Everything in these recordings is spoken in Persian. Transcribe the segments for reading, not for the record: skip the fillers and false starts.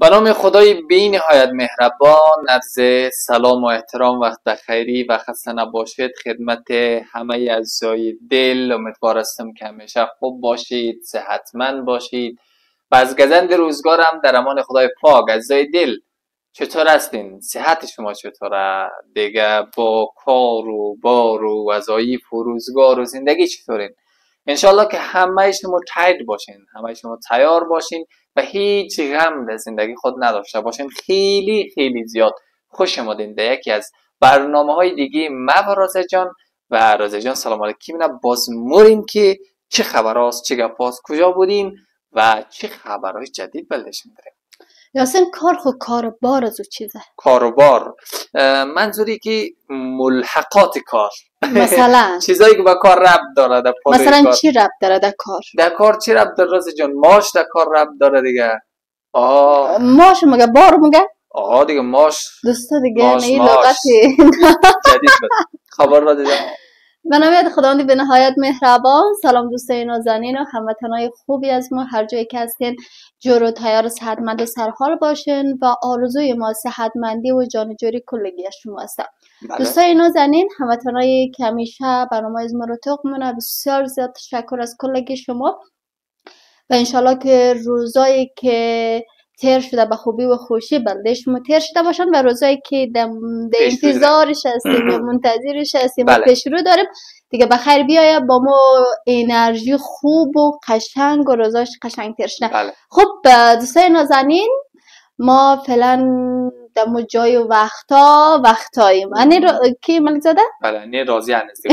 به نام خدای بی نهایت مهربان، عرض سلام و احترام، وقت بخیری و خسته نباشید خدمت همه اعضای دل. امیدوار هستم که همیشه خوب باشید، صحتمند باشید و از گزند روزگارم در امان خدای پاک. اعضای دل چطور هستین؟ صحت شما چطوره؟ دیگه با کار و بار و وظایف و روزگار و زندگی چطورین؟ انشالله که همه شما تایید باشین، همه شما تیار باشین و هیچ غم در زندگی خود نداشته باشین. خیلی خیلی زیاد خوش آمدین در یکی از برنامه های دیگه ما و رازه جان. و رازه جان سلام علیکم، باز موریم که چه خبر هاست، چه گپ هاست، کجا بودیم و چه خبرهای جدید بلدشون داریم. یاسین کار خود کار بار از او چیزه؟ کار و بار منظوری که ملحقات کار مثلا چیزایی که با کار ربط داره در مثلا کار. چی ربط داره در کار؟ در کار چی ربط داره رازه جان؟ ماش در کار ربط داره دیگه. ماش مگه بار مگه؟ دیگه ماش دوستا دیگه ماش این ماش. لغتی جدید بود. خبر رازه جان؟ به نام خداوند به نهایت مهربان. سلام دوستای نازنین و هموطنای خوبی از ما، هر جایی که هستین جور و تیار صحتمند و سرحال باشین و آرزوی ما صحتمندی و جانجوری کلگی شما است. بله. دوستای نازنین، هموطنایی که همیشه برنامه از ما رو توقع، بسیار زیاد تشکر از کلگی شما و انشالله که روزایی که تیر شده به خوبی و خوشی بلده شما تیر شده باشن و روزایی که در انتظارش هستیم و منتظرش هستیم و پیش رو داریم دیگه بخیر بیایه با ما انرژی خوب و قشنگ و روزاش قشنگ تیر شده. بله. خب دوستای نازنین، ما فعلا در جای و وقتاییم. کی ملک زاده؟ بله نه راضی هستیم.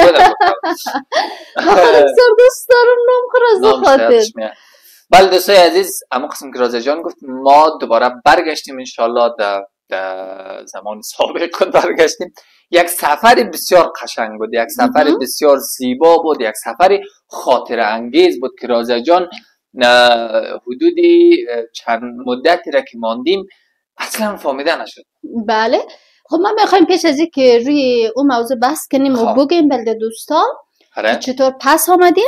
بسیار دوست دارم نام خود خاطر. بله دوستای عزیز، اما قسم که رازه جان گفت ما دوباره برگشتیم انشالله در زمان سابق خود برگشتیم. یک سفر بسیار قشنگ بود، یک سفر بسیار زیبا بود، یک سفر خاطر انگیز بود که رازه جان حدودی چند مدتی را که ماندیم اصلا فهمیده نشد. بله. خب ما میخوایم پیش از این که روی اون موضوع بحث کنیم و بگیم بلده دوستا چطور پس آمدیم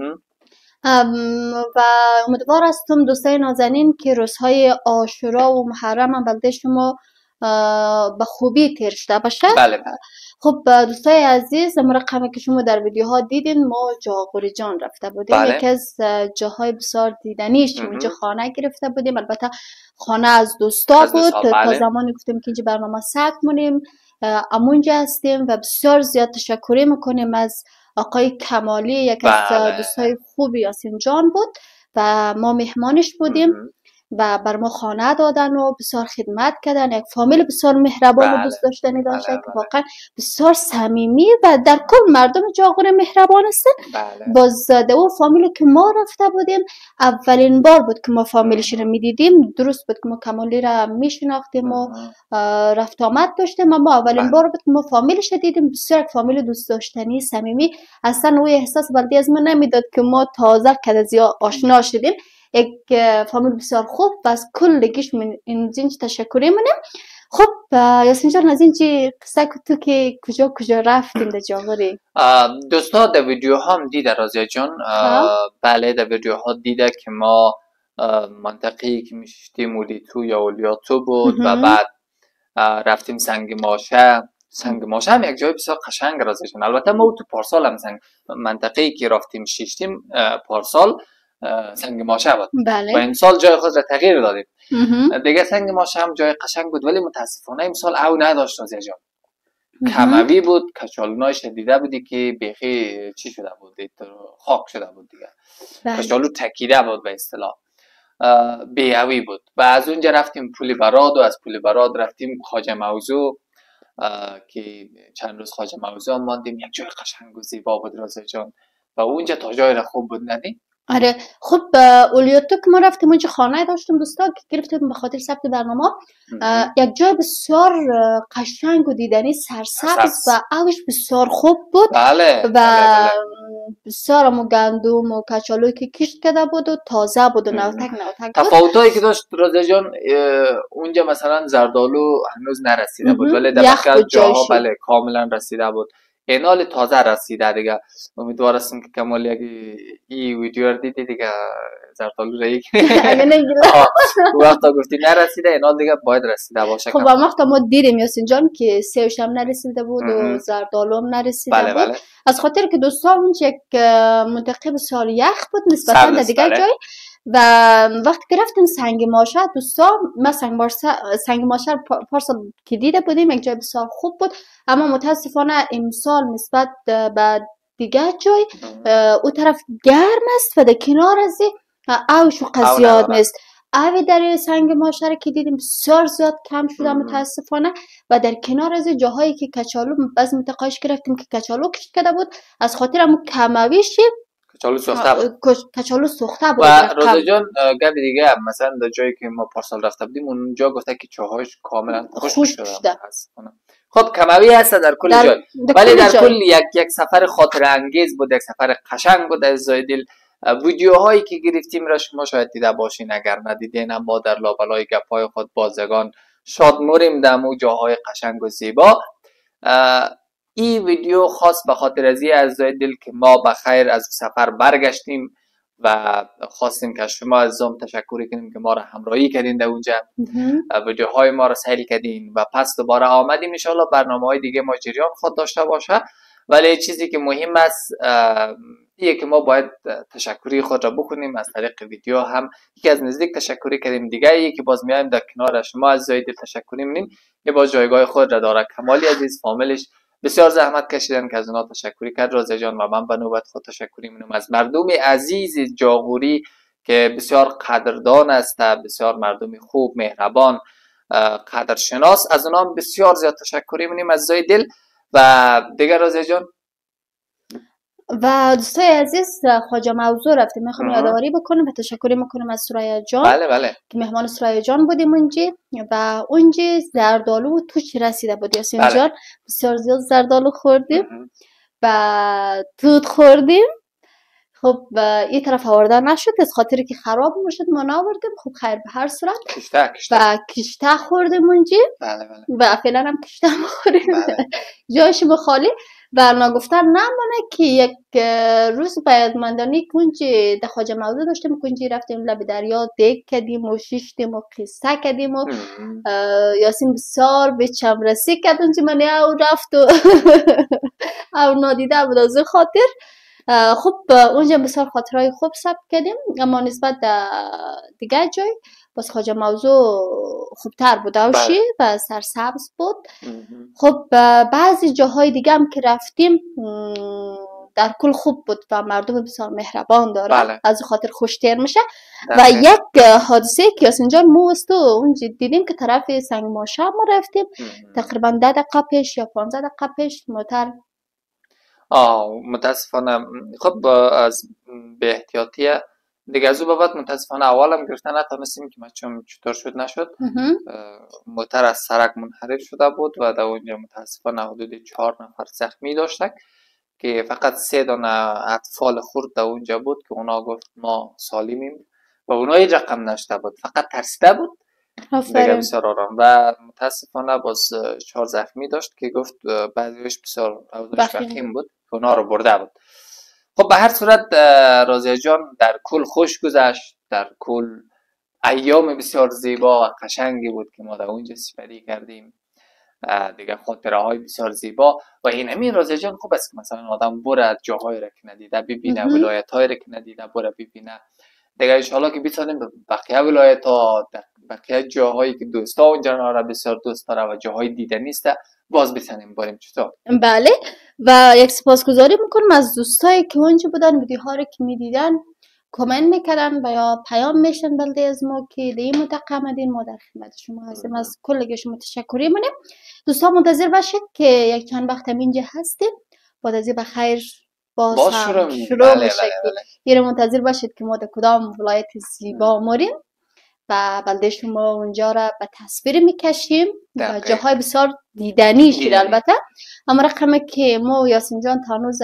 و امیدوار هستم دوستای نازنین که روزهای عاشورا و محرم هم بلده شما به خوبی تیر شده باشه. بله. خب دوستای عزیز، رقمی که شما در ویدیوها دیدین ما جاغوری جان رفته بودیم. بله. یکی از جاهای بسیار دیدنیش اونجا خانه گرفته بودیم. البته خانه از دوستا بود. تا زمانی گفتیم که اینجا برنامه ثبت کنیم امونجا هستیم و بسیار زیاد تشکری میکنیم از آقای کمالی، یک از دوستای خوبی یاسین جان بود و ما مهمانش بودیم و بر ما خانه دادن و بسیار خدمت کردن. یک فامیل بسیار مهربان و دوست داشتنی داشته که واقعا بسیار صمیمی و در کل مردم جاغور مهربان هستن. باز او فامیلی که ما رفته بودیم اولین بار بود که ما فامیلش رو میدیدیم. درست بود که ما کمالی را میشناختیم و رفت آمد داشتیم، اما اولین بار بود که ما فامیلش رو دیدیم. بسیار یک فامیل دوست داشتنی صمیمی. اصلا او احساس بلدی از ما نمیداد که ما تازه که از آشنا شدیم. یک فامیل بسیار خوب و از کلگیش من اینجا تشکری منم. خب یاسین جان، از اینجا قصه تو که کجا رفتیم در جاغوری؟ دوستا در ویدیو هم دیده رازی جان. بله در ویدیو ها دیده که ما منطقه‌ای که میشتیم اولیتو یا اولیاتو بود و بعد رفتیم سنگ ماشه هم یک جای بسیار قشنگ رازی جان. البته ما تو پارسال هم منطقه‌ای که رفتیم شیشتیم پارسال سنگ ماشه بود. بله. و این سال جای خود را تغییر دادیم دیگه. سنگ ماشه هم جای قشنگ بود ولی متاسفانه این سال او نداشت رازی جان. کموی بود، کچالونای شدیده بودی که بیخی چی شده بود، خاک شده بود دیگه. کچالو تکیده بود به اصطلاح، بیهوی بود. و از اونجا رفتیم پول براد و از پول براد رفتیم خواجه موضوع که چند روز خواجه موضوع ماندیم. یک جای قشنگ و زیبا بود رازی جان و اونجا تا جای خوب بود ندی؟ آره. خب اولیوتو که ما رفتیم اونجا خانه داشتیم دوستا که گرفتیم به خاطر ثبت برنامه. یک جای بسیار قشنگ و دیدنی سرسبز و اوش بسیار خوب بود. بله. و بسیار همو گندم و کچالوی که کشت کرده بود و تازه بود و نوتک بود. تفاوتایی که داشت رازه جان اونجا مثلا زردالو هنوز نرسیده بود ولی در بقیه جاها بله کاملا رسیده بود. اینال تازه رسیده دیگه. امیدوار هستم که کمال یک این ویدیو رو دیدی دیگه زرتالو رایی اگه نگیله وقتا گفتی نرسیده اینال دیگه باید رسیده باشه. خب وقتا ما دیدیم یاسین جان که سیوش هم نرسیده بود و زردالو هم نرسیده بود. بله. از خاطر که دوستا اون یک منطقه بسیار یخ بود نسبتا در دیگه جای و وقتی که رفتیم سنگ ماشه دوستا ما سنگ ماشه پارسال که دیده بودیم یک جای بسیار خوب بود، اما متاسفانه امسال نسبت به دیگه جای او طرف گرم است و در کنار از اوش و قضیات نیست. اوی در سنگ ماشه که دیدیم بسیار زیاد کم شده متاسفانه و در کنار از جاهایی که کچالو بعض منطقه‌اش گرفتیم که کچالو کشت کرده بود از خاطر همون کمویش کچالو سوخته بود. و روزا جان گپ دیگه مثلا در جایی که ما پارسال رفته بودیم اونجا گفته که چاهاش کاملا خشک شده. خب کموی هست در کل جای، ولی در کل یک سفر خاطر انگیز بود، یک سفر قشنگ بود از زایدل. ویدیوهایی که گرفتیم را شما شاید دیده باشین، اگر ندیدین ما در لابلای گپ‌های خود بازگان شادموریم دمو جاهای قشنگ و زیبا. این ویدیو خاص به خاطر از دل که ما بخیر از سفر برگشتیم و خواستیم که شما از زم تشکر کنیم که ما را همراهی کردین در اونجا، ویدیوهای ما را سیل کردین و پس دوباره آمدیم. ان شاءالله برنامه‌های دیگه ما جریان خود داشته باشه، ولی چیزی که مهم است اینه که ما باید تشکری خود را بکنیم از طریق ویدیو. هم یکی از نزدیک تشکری کردیم، دیگه ای که باز میایم در کنار شما از دل تشکری می‌کنیم. یه باز جایگاه خود را داره. کمالی عزیز فامیلش بسیار زحمت کشیدن که از اونا تشکری کرد رازه جان و من به نوبت خود تشکری می‌کنم از مردم عزیز جاغوری که بسیار قدردان است، بسیار مردم خوب مهربان قدرشناس، از اونا بسیار زیاد تشکری می‌کنیم از دل. و دیگر رازه جان و دوستای عزیز خواجه موضوع رفتیم، میخوام یادآوری بکنم و تشکری میکنم از سریا جان. بله که مهمان سریا جان بودیم اونجا و اونجا زردالو و توت رسیده بود یاسین جان. بسیار زیاد زردالو خوردیم و توت خوردیم. خب این طرف آورده نشد از خاطر که خراب میشد ما نآوردیم. خب خیر به هر صورت و کشته خوردیم اونجا. و فعلا هم کشته میخوریم. جایش خالی و نگفتن نمانه که یک روز باید مندانی کنجی در خواجه موضوع داشتیم، کنجی رفتیم لب دریا دیگ کردیم و شیشتیم و قصه کردیم و یاسین بسیار به چمرسی کرد اونجی من او رفت و او نادیده بود از خاطر. خب اونجا بسیار خاطرهای خوب ثبت کردیم، اما نسبت دیگه جای باز خواجه موضوع خوبتر بود اوشی و سرسبز بود. خب بعضی جاهای دیگه هم که رفتیم در کل خوب بود و مردم بسیار مهربان داره. از خاطر خوشتر میشه. و یک حادثه که یاسین جان ما است اونجا دیدیم که طرف سنگ ماشه ما رفتیم تقریبا 10 دقیقه پیش یا 15 دقیقه پیش موتر متاسفانه خب از به احتیاطی دیگه از او بعد متاسفانه اولم گرفتن نتونستیم که چطور شد نشد. موتر از سرک منحرف شده بود و در اونجا متاسفانه حدود 4 نفر زخمی داشتن که فقط 3 دانه اطفال خرد در اونجا بود که اونا گفت ما سالمیم و اونا هیچ رقم نشده بود، فقط ترسیده بود دیگه بسیار آرام. و متاسفانه باز 4 زخمی داشت که گفت بعضیش بسیار وخیم بود که اونا رو برده بود. خب به هر صورت رازیه جان در کل خوش گذشت، در کل ایام بسیار زیبا و قشنگی بود که ما در اونجا سپری کردیم، دیگه خاطره های بسیار زیبا. و این همین رازیه جان خوب است که مثلا آدم بره جاهای را که ندیده ببینه، ولایت های را که ندیده بره ببینه دیگه. انشالله که بتونیم بقیه ولایت ها بقیه جاهایی که دوستا اونجا را بسیار دوست داره و جاهای دیده نیست باز بتونیم بریم. چطور؟ بله و یک سپاسگزاری میکنم از دوستایی که اونجا بودن ویدیوها رو که میدیدن کامنت میکردن و یا پیام میشن بلده از ما که در این منطقه آمدین ما در خدمت شما هستیم. از کل شما تشکری منیم. دوستا منتظر باشید که یک چند وقت اینجا هستیم بعد از بخیر باز شروع میشه. یه منتظر باشید که ما در کدام ولایت زیبا موریم و بلده شما اونجا را به تصویر میکشیم و جاهای بسیار دیدنی شد البته. اما رقمه که ما یاسین جان تانوز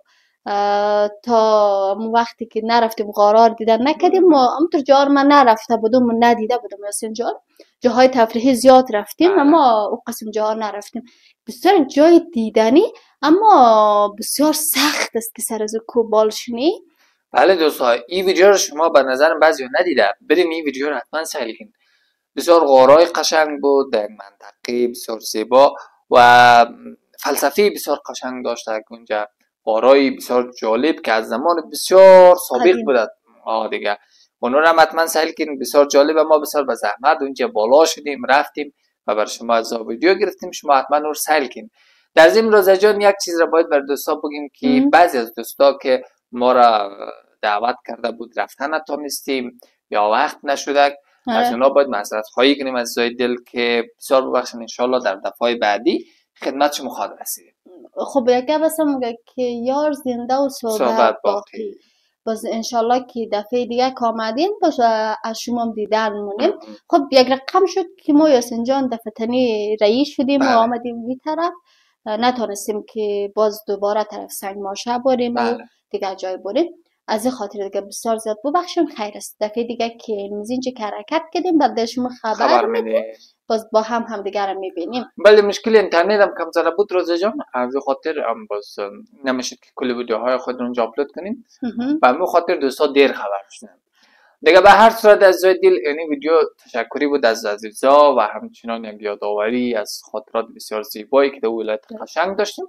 تا وقتی که نرفتیم قرار دیدن نکردیم. ما همونطور جاها من نرفته بودم و ندیده بودم یاسین جان. جاهای تفریحی زیاد رفتیم اما او قسم جاها نرفتیم. بسیار جای دیدنی اما بسیار سخت است که سر از کوه بال شنی. بله دوستان، این ویدیو رو شما به نظر بعضی ندیده، بریم این ویدیو رو حتما سیل کنید. بسیار غارای قشنگ بود، در منطقه بسیار زیبا و فلسفی بسیار قشنگ داشته. اونجا غارای بسیار جالب که از زمان بسیار سابق بوده دیگه. اونو رو حتما سیل کنید، بسیار جالب. ما بسیار به زحمت اونجا بالا شدیم، رفتیم و بر شما از ویدیو گرفتیم. شما حتما رو سیل کنید. در ضمن رضا جان یک چیز را باید بر دوستا بگیم که بعضی از دوستا که ما را دعوت کرده بود رفتن نتونستیم یا وقت نشده، از اونا باید معذرت خواهی کنیم از عزیزای دل که بسیار ببخشید. ان شاء الله در دفعه بعدی خدمت شما خواهد رسید. خب یکی بسم میگه که یار زنده و صحبت باقی. باز ان شاء الله که دفعه دیگه کامدین باز از شما دیدن مونیم. خب یک رقم شد که ما یاسین جان دفعه تنی رئیس شدیم و آمدیم این طرف، نتونستیم که باز دوباره طرف سنگ ماشه بریم و دیگه جای بریم. از این خاطر دیگه بسیار زیاد ببخشیم. خیر است دفعه دیگه که اینجا که حرکت کردیم بعد شما خبر میدیم، باز با هم دیگه رو میبینیم. بله مشکل اینترنت هم کم ذره بود روزا جان، از خاطر هم باز نمیشد که کل ویدیوهای خود رو اونجا آپلود کنیم. به همین خاطر دوستا دیر خبر شدن دیگه. به هر صورت از دل این ویدیو تشکری بود از عزیزا و همچنان یک یادآوری از خاطرات بسیار زیبایی که در ولایت قشنگ داشتیم.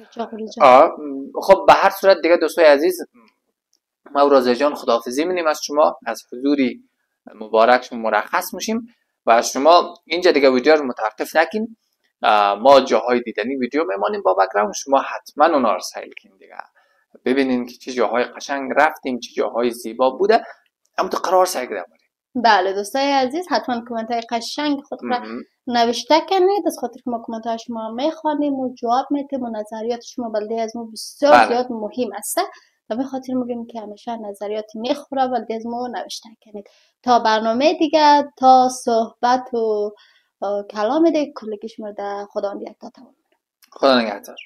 خب به هر صورت دیگه دوستای عزیز، ما رضا جان خداحافظی می‌کنیم از شما، از حضوری مبارک شما مرخص میشیم و از شما اینجا دیگه ویدیو رو متوقف نکین. ما جاهای دیدنی ویدیو میمانیم با بک‌گراند، شما حتما اونا رو سیل کنید دیگه، ببینید که چه جاهای قشنگ رفتیم، چه جاهای زیبا بوده. اما تو قرار سعی کردیم. بله دوستای عزیز، حتما کامنت های قشنگ خود را نوشته کنید، از خاطر که ما کامنت های شما میخوانیم و جواب میدیم و نظریات شما بلده از ما بسیار زیاد مهم است. و به خاطر میگیم که همیشه نظریاتی میخوره بلده از ما نوشته کنید. تا برنامه دیگه، تا صحبت و کلام دیگه، کلگی شما در خدا نگهدار. خدا نگهدار.